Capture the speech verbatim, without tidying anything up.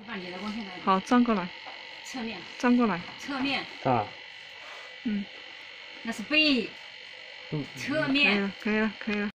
那你的光线来。 好，转过来。 侧面。 转过来。 侧面。 啊。 嗯。 那是背。侧面。 可以了，可以了，可以了。